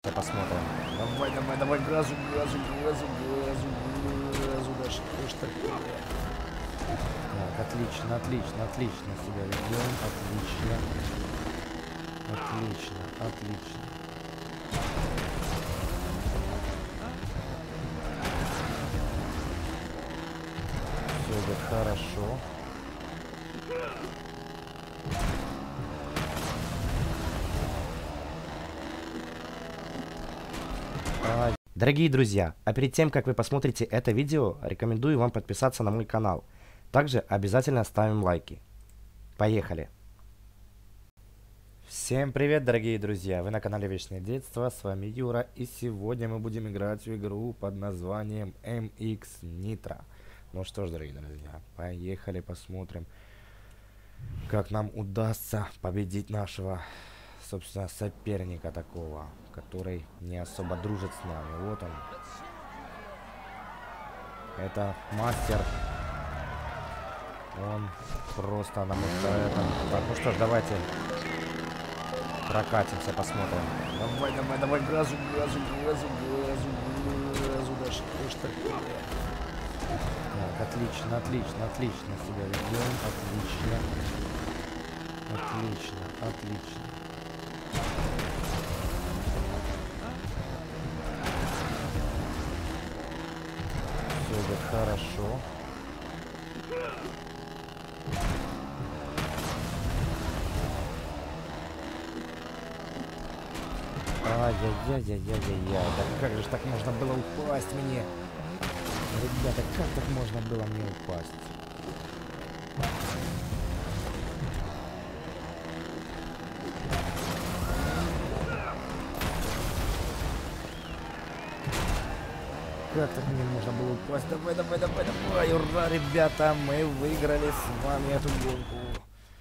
Посмотрим. Давай, давай, давай, газу, газу, газу, газу, газу. Да что ж такое? Так, отлично, отлично, отлично себя ведем. Отлично. Отлично, отлично. Все идет хорошо. Дорогие друзья, а перед тем, как вы посмотрите это видео, рекомендую вам подписаться на мой канал. Также обязательно ставим лайки. Поехали! Всем привет, дорогие друзья! Вы на канале Вечное Детство, с вами Юра, и сегодня мы будем играть в игру под названием MX Nitro. Ну что ж, дорогие друзья, поехали посмотрим, как нам удастся победить нашего, собственно, соперника такого, который не особо дружит с нами. Вот он. Это мастер. Он просто нам это... Так, ну что ж, давайте прокатимся, посмотрим. Давай, давай, давай, газу, газу, газу, газу, газу. Да что ж такое? Так, отлично, отлично, отлично себя ведем. Отлично. Отлично, отлично. Все идет хорошо. Ай-яй-яй-яй-яй-яй. Да как же так можно было упасть мне? Ребята, как так можно было мне упасть? Как так мне можно было упасть? Давай, давай, давай, давай. Ура, ребята, мы выиграли с вами эту гонку.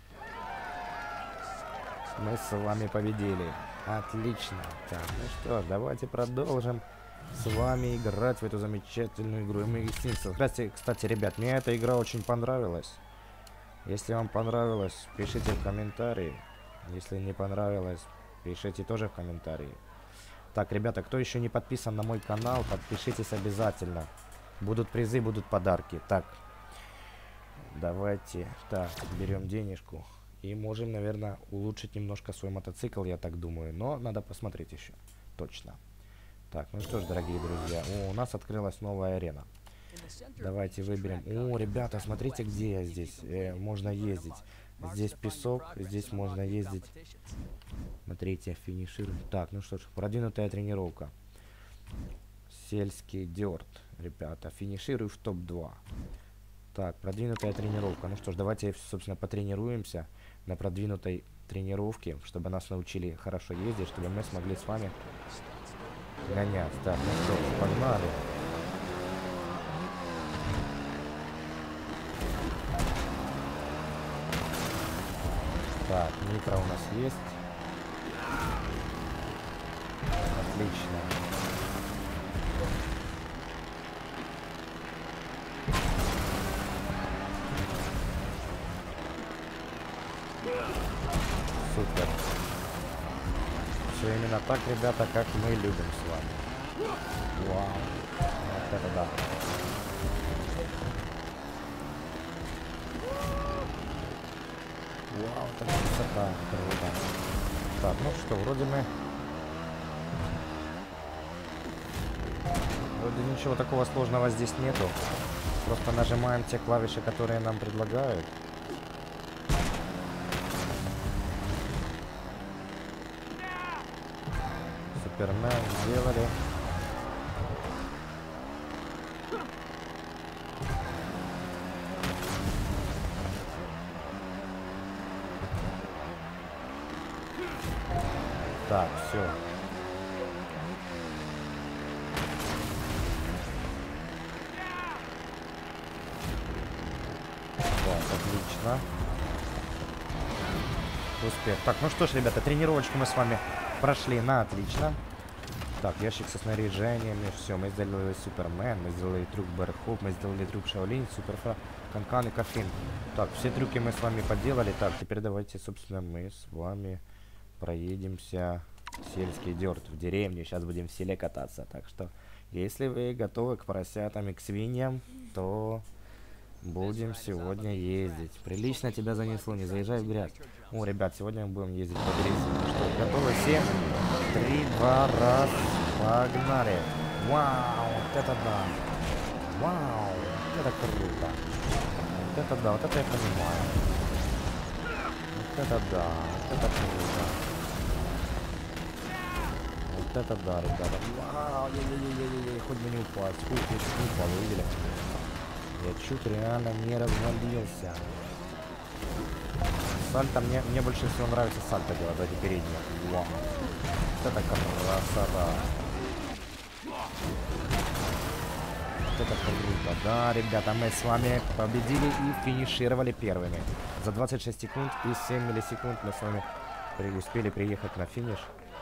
Мы с вами победили. Отлично. Так, ну что ж, давайте продолжим с вами играть в эту замечательную игру MX Nitro. Кстати, ребят, мне эта игра очень понравилась. Если вам понравилось, пишите в комментарии. Если не понравилось, пишите тоже в комментарии. Так, ребята, кто еще не подписан на мой канал, подпишитесь обязательно. Будут призы, будут подарки. Так, давайте, так, берем денежку. И можем, наверное, улучшить немножко свой мотоцикл, я так думаю. Но надо посмотреть еще. Точно. Так, ну что ж, дорогие друзья. О, у нас открылась новая арена. Давайте выберем. О, ребята, смотрите, где я здесь. Можно ездить. Здесь песок, здесь можно ездить. Смотрите, финишируем. Так, ну что ж, продвинутая тренировка. Сельский дёрт, ребята. Финиширую в топ-2. Так, продвинутая тренировка. Ну что ж, давайте, собственно, потренируемся на продвинутой тренировке, чтобы нас научили хорошо ездить, чтобы мы смогли с вами гонять. Так, ну что ж, погнали. Так, нитро у нас есть. Отлично. Супер. Все именно так, ребята, как мы любим с вами. Вау. Вот это да. Вау, так красота. Круто. Так, ну что, вроде ничего такого сложного здесь нету. Просто нажимаем те клавиши, которые нам предлагают. Супермен сделали. Так, все. Так, отлично. Успех. Так, ну что ж, ребята, тренировочку мы с вами прошли на отлично. Так, ящик со снаряжениями, все, мы сделали Супермен, мы сделали трюк Бэрхоп, мы сделали трюк Шаолинь, Суперфра, Канкан и Кофин. Так, все трюки мы с вами поделали. Так, теперь давайте, собственно, мы с вами проедемся Сельский дёрт в деревне. Сейчас будем в селе кататься. Так что, если вы готовы к поросятам и к свиньям, то будем сегодня ездить. Прилично тебя занесло, не заезжай в грязь. О, ребят, сегодня мы будем ездить по грязи. Ну что, готовы все? 3, 2, раз, погнали. Вау, вот это да. Вау, вот это круто. Вот это да, вот это я понимаю. Вот это да, вот это круто. Вот это да, ребята. Вау, хоть бы не упасть. Фу, я чуть не упал, вы видели? Я чуть реально не развалился. Сальто, мне больше всего нравится сальто делать, эти передние. Вау. Вот это красота. Вот это круто. Да, ребята, мы с вами победили и финишировали первыми. За 26 секунд и 7 миллисекунд мы с вами успели приехать на финиш.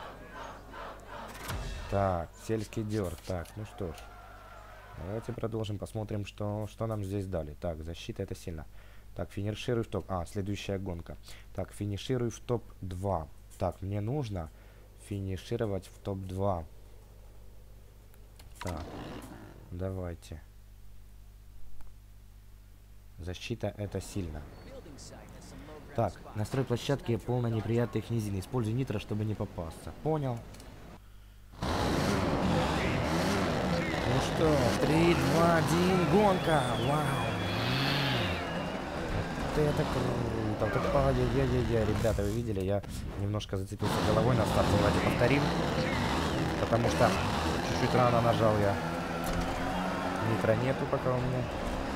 Так, сельский дёрт. Так, ну что ж. Давайте продолжим, посмотрим, что нам здесь дали. Так, защита это сильно. Так, финишируй в топ... А, следующая гонка. Так, финишируй в топ-2. Так, мне нужно финишировать в топ-2. Так, давайте. Защита это сильно. Так, настрой площадки полно неприятных низин. Используй нитро, чтобы не попасться. Понял. Ну что, 3, 2, 1, гонка! Вау! Вот это круто! Вот это, ай-яй-яй-яй, ребята, вы видели, я немножко зацепился головой на старте. Давайте повторим, потому что чуть-чуть рано нажал я. Нитро нету пока у меня.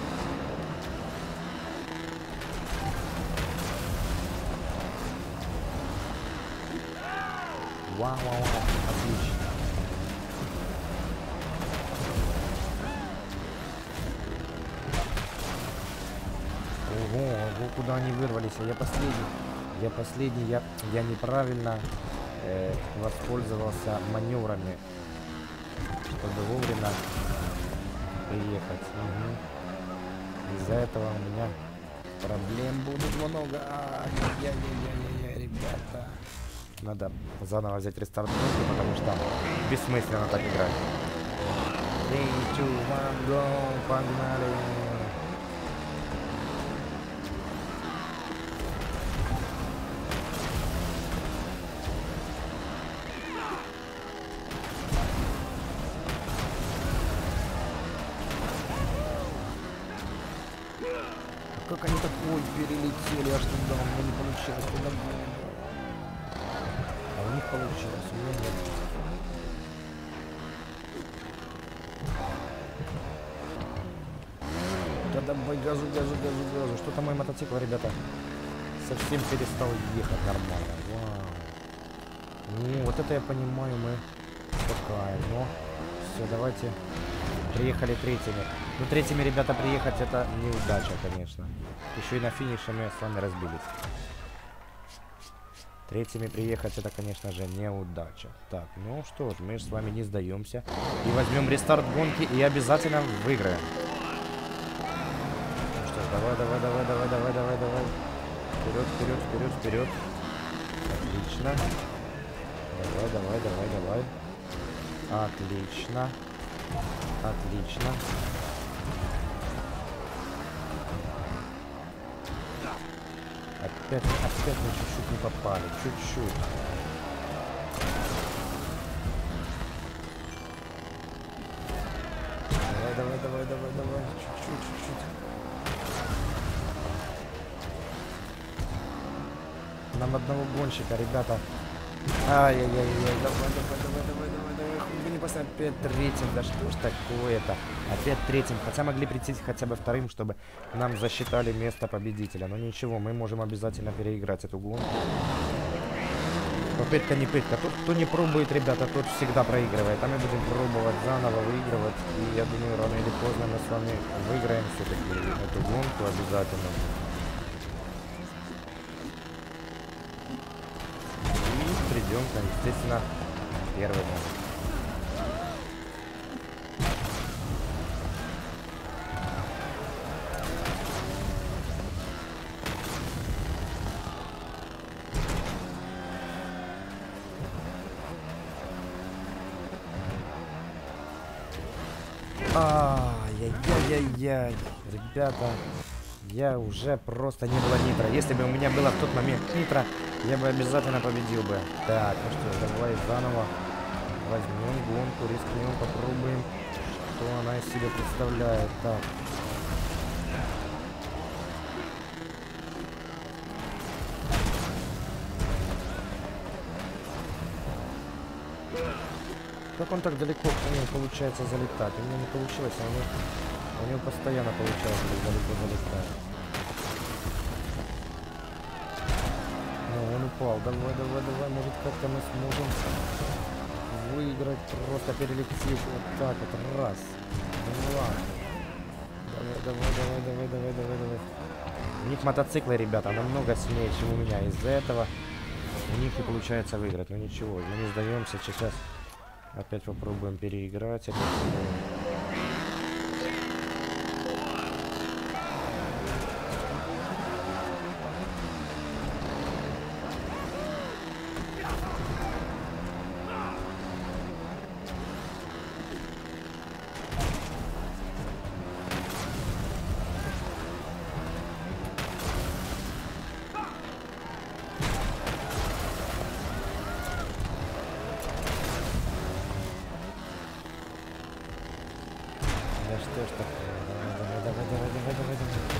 Вау-вау-вау, отлично. Ого, куда они вырвались? Я последний, я неправильно воспользовался маневрами, чтобы вовремя приехать. Угу. Из-за этого у меня проблем будет много. Ай-яй-яй-яй-яй, ребята. Надо заново взять рестарт, потому что бессмысленно так играть. 3, 2, 1, go, погнали! Как они такой перелетели аж туда, у меня не получилось, куда было. А у них получилось, у меня нет. Да давай, газу. Что-то мой мотоцикл, ребята, совсем перестал ехать нормально. Вау. Ну, вот это я понимаю, мы такая, но все, давайте. Приехали третьими. Ну, третьими, ребята, приехать это неудача, конечно. Еще и на финише мы с вами разбились. Третьими приехать это, конечно же, неудача. Так, ну что ж, мы с вами не сдаемся. И возьмем рестарт гонки и обязательно выиграем. Ну что ж, давай. Вперед. Отлично. Давай. Отлично. Опять мы чуть-чуть не попали. Чуть-чуть. Давай. Чуть-чуть. Нам одного гонщика, ребята. Ай-яй-яй, давай. Вы не поставим опять третьим. Да что ж такое-то? Опять третьим. Хотя могли прийти хотя бы вторым, чтобы нам засчитали место победителя. Но ничего, мы можем обязательно переиграть эту гонку. Попытка не пытка. Тот, кто не пробует, ребята, тот всегда проигрывает. А мы будем пробовать заново выигрывать. И я думаю, рано или поздно мы с вами выиграем все-таки эту гонку обязательно. И придем, естественно, первым. Ай-яй-яй-яй-яй. Ребята, я уже просто не было нитро. Если бы у меня было в тот момент нитро, я бы обязательно победил бы. Так, ну что, давай заново возьмем гонку, рискнем, попробуем, что она из себя представляет. Так. Как он так далеко у него получается залетать? У него не получилось, а у него постоянно получается так далеко залетать. Ну, он упал. Давай, давай, давай. Может, как-то мы сможем выиграть, просто перелететь вот так вот. Раз. Два. Давай, давай, давай, давай, давай, давай, давай. У них мотоциклы, ребята, намного сильнее, чем у меня. Из-за этого у них не получается выиграть. Но ничего, мы не сдаемся. Сейчас опять попробуем переиграть. Да что ж такое? Давай, давай, давай, давай, давай, давай, давай.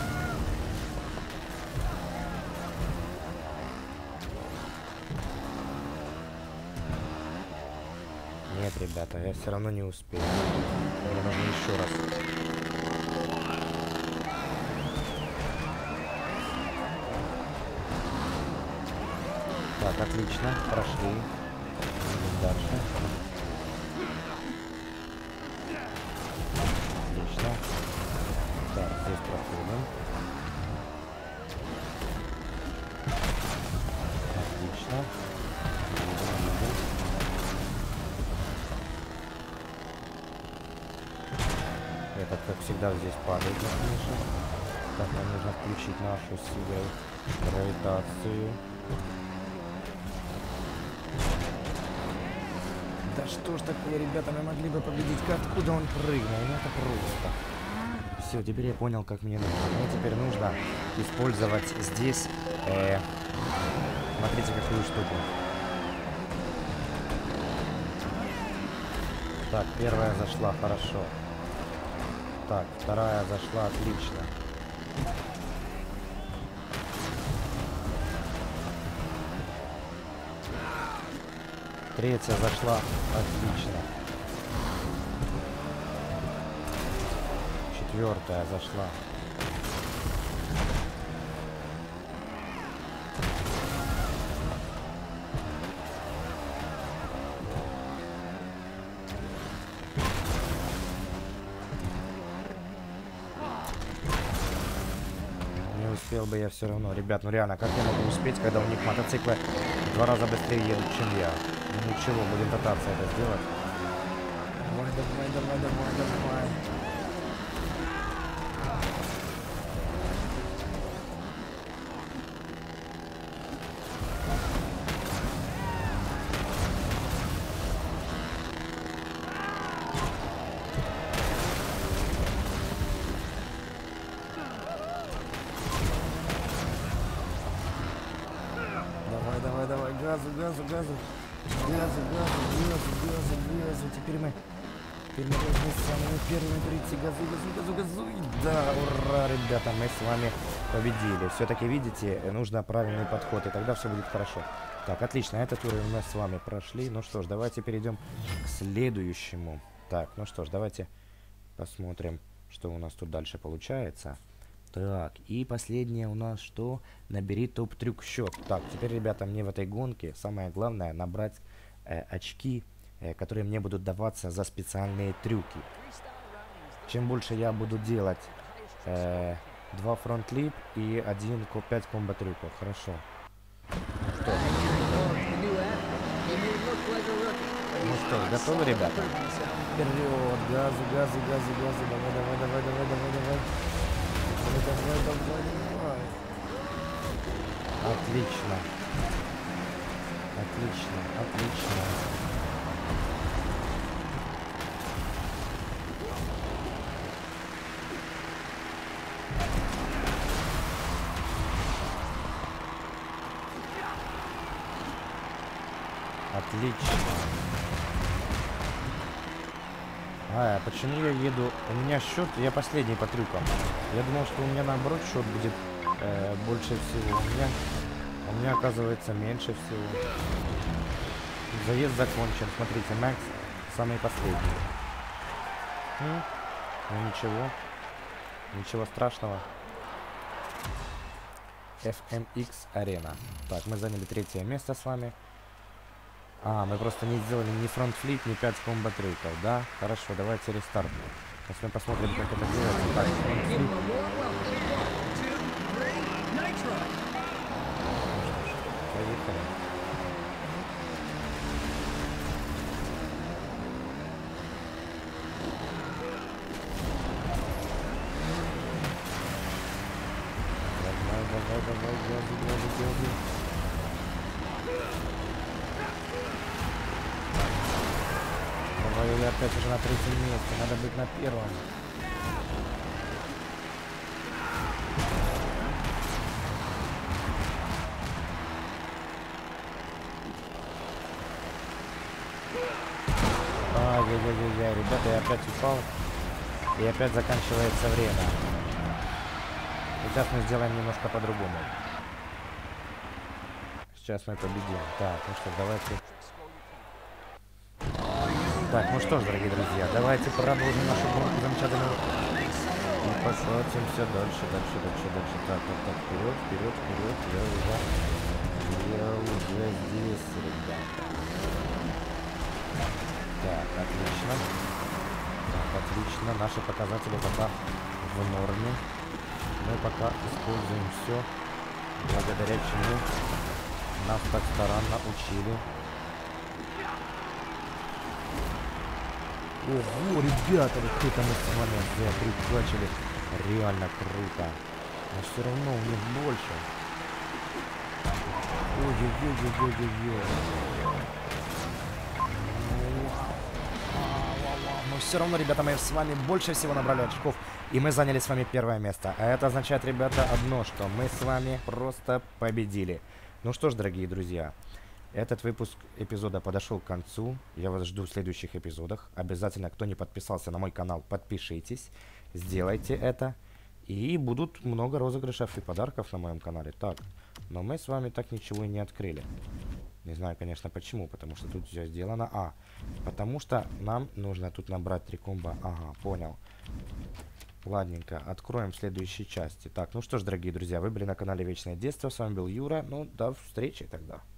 Нет, ребята, я все равно не успею. Мне нужно еще раз. Так, отлично, прошли. Идем дальше. Отлично. Так, здесь проходим. Отлично. Этот, как всегда, здесь падает на финише. Так, нам нужно включить нашу силу гравитацию. Да что ж такое, ребята, мы могли бы победить. Откуда он прыгнул? Ну это просто. Все, теперь я понял, как мне нужно. Мне теперь нужно использовать здесь, смотрите, какую штуку. Так, первая зашла, хорошо. Так, вторая зашла, отлично. Третья зашла, отлично. Четвертая зашла. Не успел бы я все равно. Ребят, ну реально, как я могу успеть, когда у них мотоциклы в 2 раза быстрее едут, чем я? Ну ничего, будем пытаться это сделать. Давай, давай, давай, давай, давай. Давай, давай, давай, газу, газу, газу. Газу, газу, газу, газу, газу. Теперь мы должны самыми первыми прийти. Газу, газу, газу, газу. И да, ура, ребята, мы с вами победили. Все-таки, видите, нужно правильный подход, и тогда все будет хорошо. Так, отлично, этот уровень мы с вами прошли. Ну что ж, давайте перейдем к следующему. Так, ну что ж, давайте посмотрим, что у нас тут дальше получается. Так, и последнее у нас что? Набери топ-трюк счет. Так, теперь, ребята, мне в этой гонке самое главное набрать очки, которые мне будут даваться за специальные трюки. Чем больше я буду делать 2 фронтлип и 5 комбо-трюков. Хорошо. Ну что, готовы, ребята? Вперед! Газу, газу, газу, газу. Давай, давай, давай, давай, давай, давай. Давай, давай, давай. Отлично. Отлично, отлично. Отлично. А почему я еду? У меня счет, я последний по трюкам. Я думал, что у меня наоборот счет будет больше всего. У меня оказывается меньше всего. Заезд закончен. Смотрите, Макс самый последний. Ну ничего. Ничего страшного. FMX Arena. Так, мы заняли 3-е место с вами. Мы просто не сделали ни фронт-флип, ни 5 комбо-трюков, да? Хорошо, давайте рестарт. Сейчас мы посмотрим, как это делается. Так, фронт-флип. Поехали. Давай, газу. Давай, я опять уже на 3-м месте, надо быть на 1-м. Ай-яй-яй-яй, ребята, я опять упал. И опять заканчивается время. Сейчас мы сделаем немножко по-другому. Сейчас мы победим. Так, ну что, давайте. Так, ну что ж, дорогие друзья, давайте продолжим нашу гонку замечательную. И покатимся дальше. Так, вперед. Я уже здесь, ребята. Так, отлично. Наши показатели пока в норме. Мы пока используем все, благодаря чему нас так старанно учили. Ого, ребята, вот это мы с вами прикачали. Реально круто. Но все равно у них больше. Ой-ой-ой-ой-ой-ой. Но все равно, ребята, мы с вами больше всего набрали очков. И мы заняли с вами 1-е место. А это означает, ребята, одно, что мы с вами просто победили. Ну что ж, дорогие друзья. Этот выпуск эпизода подошел к концу. Я вас жду в следующих эпизодах. Обязательно, кто не подписался на мой канал, подпишитесь. Сделайте это. И будут много розыгрышев и подарков на моем канале. Так, но мы с вами так ничего и не открыли. Не знаю, конечно, почему. Потому что тут все сделано. Потому что нам нужно тут набрать 3 комбо. Ага, понял. Ладненько, откроем в следующей части. Так, ну что ж, дорогие друзья, вы были на канале Вечное Детство. С вами был Юра. Ну, до встречи тогда.